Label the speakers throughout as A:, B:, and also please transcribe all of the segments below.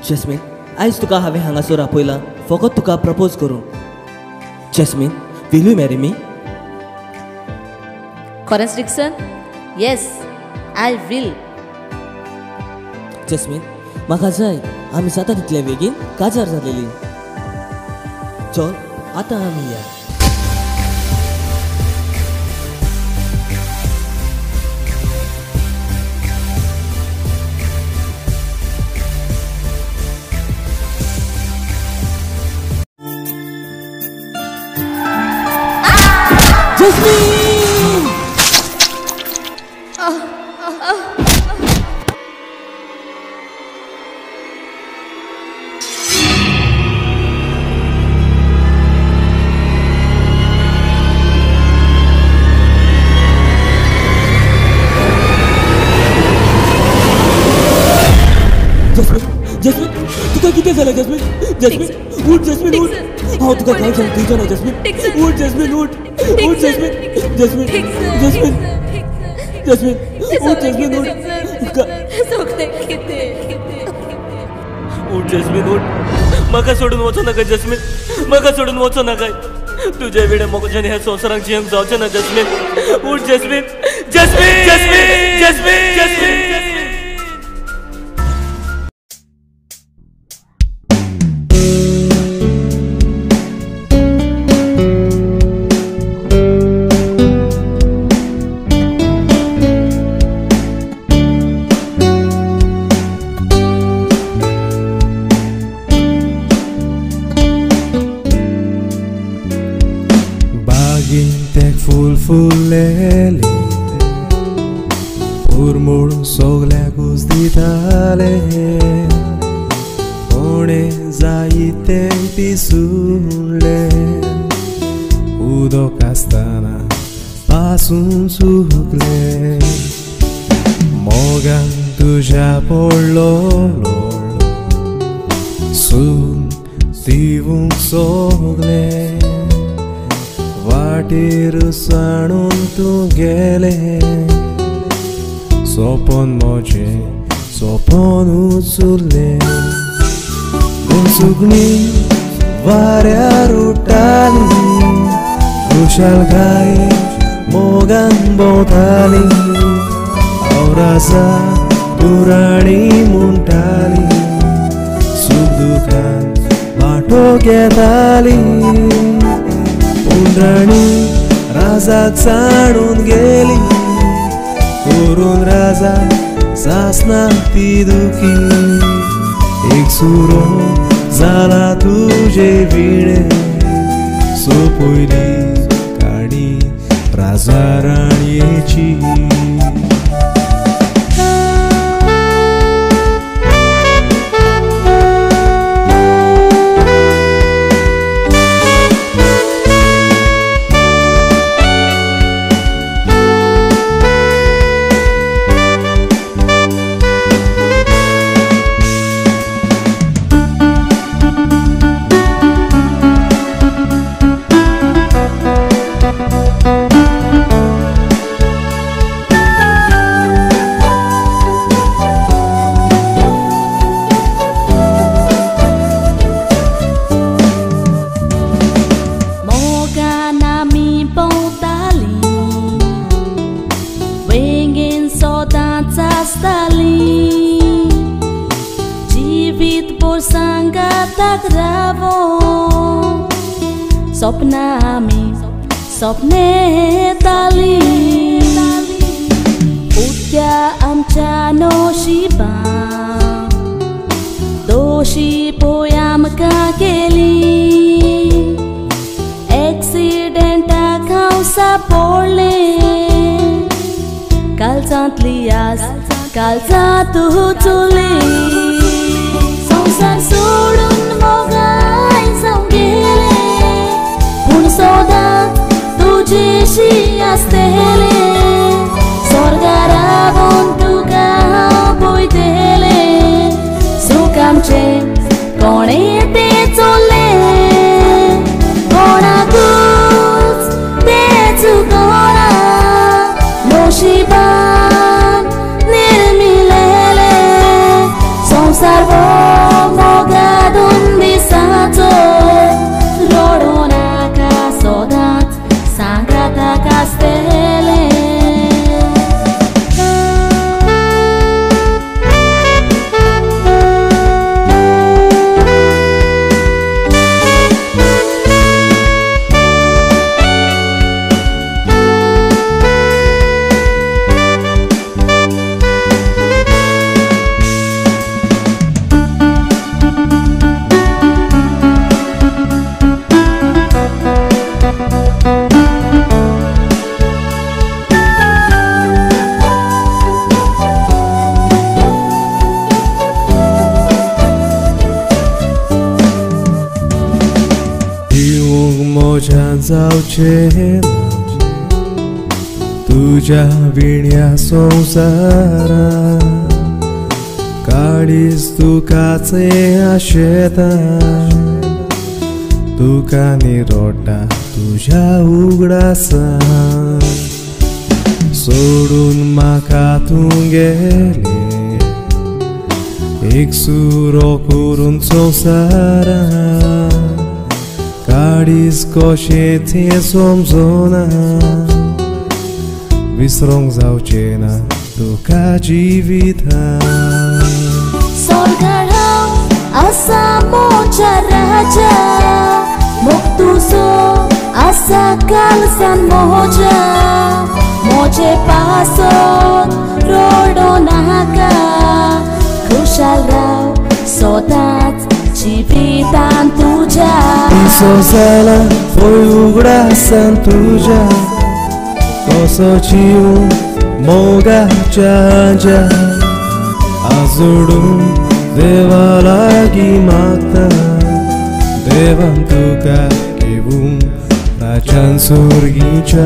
A: Jasmine, आयज तुका हांवें हांगासर आपयला फकत तुका प्रपोज करूं. Jasmine, will you marry me?
B: खरेंच Dixon? Yes, I will.
A: Jasmine, म्हाका जाय आमी जाता तितले बेगीन काजार जालेली. चल आतां आमी या. जस्मीन! जस्मीन, तुका कितें जालें जस्मीन? जस्मीन, उठ जस्मीन, उठ. हांव तुका कांय सांगता ना जस्मीन. उठ जस्मीन, उठ. उठ जस्मीन. जस्मीन, जस्मीन, जस्मीन, उठ जस्मीन, उठ. उठ जस्मीन, उठ. म्हाका सोडून वचो नाका जस्मीन. म्हाका सोडून वचो नाका. तुजे विडे मोगच्यान ह्या संवसाराक जियेंक जावचें ना जस्मीन. उठ Jasmine. Jasmine, Jasmine, Jasmine, Jasmine.
C: Fulfuleli Murmur soglegus ditale One zaite pisule Udok astana pasun sukle Mogan tuja pololo Sun tivung sogle वाटेर साणून तूं गेलें सोपन म्हजें सोपन उचुल्लें सुगणी वाऱ्यार उडटाली खुशालकाय मोगान भोंवताली आवरासा पुराणी म्हणटाली सुख दुखान वांटो घेताली राणी राजाक सांडून गेली करून राजा सासनाक ती दुखी एक सुरो जाला तुजे विणे सोपयली काणी राजा राणयेची
B: स्वप्ने ताली उद्या आमच्या नशिबा दोशी पोय आमकां केली एक्सिडेंटाक हांव सापडलें कालचांतली आस कालचांत उचुली संवसार सोडून मोगाय जावं गेलें पूण सदां तुजेशी आसतलें स्वर्गार रावून तुका हांव पळयतलें सूख आमचें कोणें तें चोरलें कोणाकूच तें चुकोना नशिबान निर्मिलेलें castele.
C: जावचे तुझ्या विण्या संसारा काळीज तुकाचे आशेता तुका निरोटा तुझ्या उगडासा सोडून म्हाका तू गेले एक सुरो करून संसारा काळीज कशें तें समजना विसरूंक जावचें ना तुका जिवितांत
B: स्वर्गार हांव आसा मोच्या राजा मोग तुजो आसा कालसान मोजा मोजे पासोन रडो नाका खुशाल राव सदांच जिवितांत तुज्या
C: पिसो जाला पळय उगडासान तुज्या कसो जीव मोगाच्या ज्या आजोडून देवा लागीं मागता देवान तुका घेवून राजान सुर्गीच्या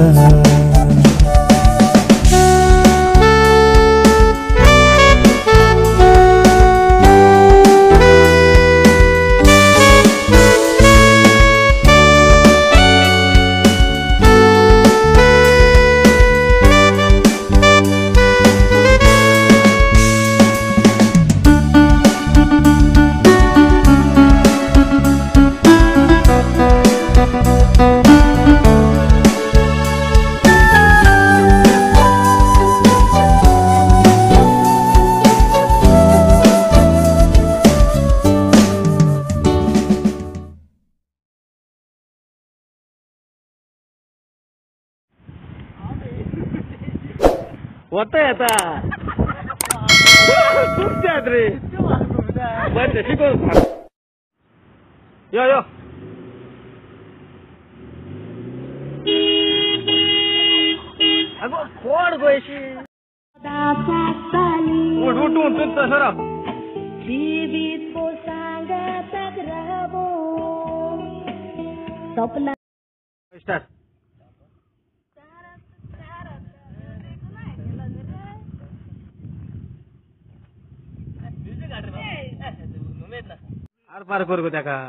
D: होता येता खूप त्यात रे बरं शिकव यो यो अगो फोड गोयशी उठ तुमचं सर
B: जीवित को सांगत राहबो स्वप्न
D: स्टार्ट आर पार करू त्या का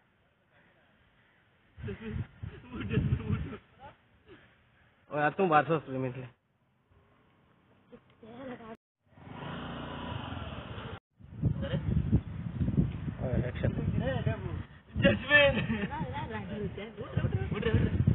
D: तू बारसोस म्हटले ऍक्शन